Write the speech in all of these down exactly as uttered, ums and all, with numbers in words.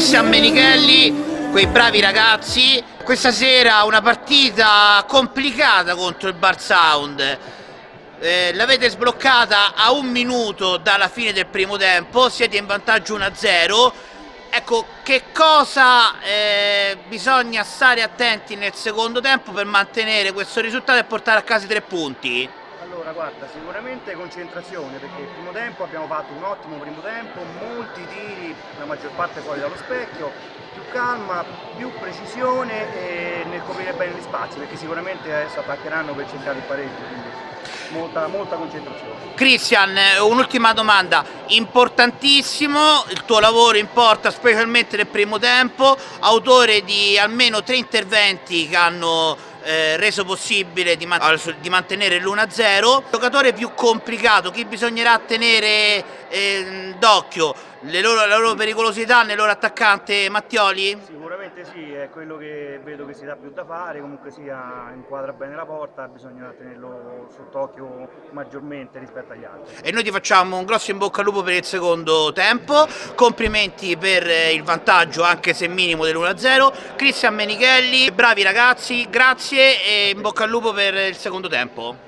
Cristian Menichelli, quei bravi ragazzi. Questa sera una partita complicata contro il Bar Sound. Eh, l'avete sbloccata a un minuto dalla fine del primo tempo, siete in vantaggio uno a zero. Ecco, che cosa eh, bisogna stare attenti nel secondo tempo per mantenere questo risultato e portare a casa i tre punti? Allora guarda, sicuramente concentrazione, perché il primo tempo abbiamo fatto un ottimo primo tempo, molti tiri, la maggior parte fuori dallo specchio, più calma, più precisione e nel coprire bene gli spazi, perché sicuramente adesso attaccheranno per cercare il pareggio, quindi molta, molta concentrazione. Cristian, un'ultima domanda, importantissimo, il tuo lavoro importa specialmente nel primo tempo, autore di almeno tre interventi che hanno Eh, reso possibile di, man di mantenere l'uno a zero. Il giocatore più complicato, chi bisognerà tenere eh, d'occhio? La loro pericolosità nel loro attaccante Mattioli? Sicuramente sì, è quello che vedo che si dà più da fare, comunque sia inquadra bene la porta, bisogna tenerlo sott'occhio maggiormente rispetto agli altri. E noi ti facciamo un grosso in bocca al lupo per il secondo tempo, complimenti per il vantaggio anche se minimo dell'uno a zero. Cristian Menichelli, bravi ragazzi, grazie e in bocca al lupo per il secondo tempo.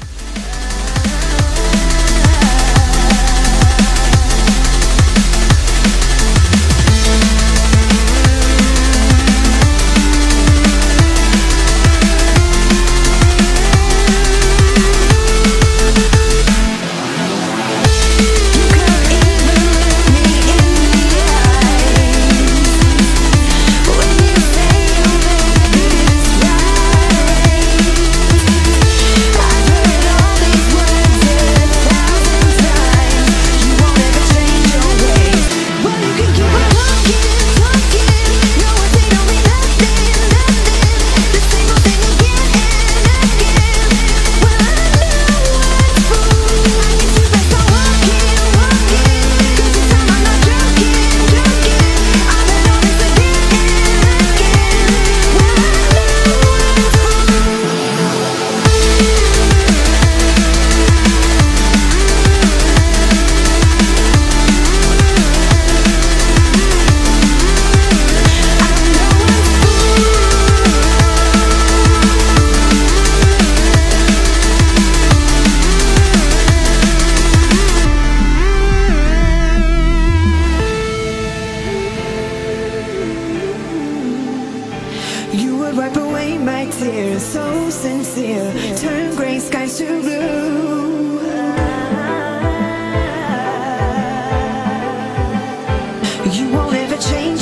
Wipe away my tears, so sincere, turn gray skies to blue. You won't ever change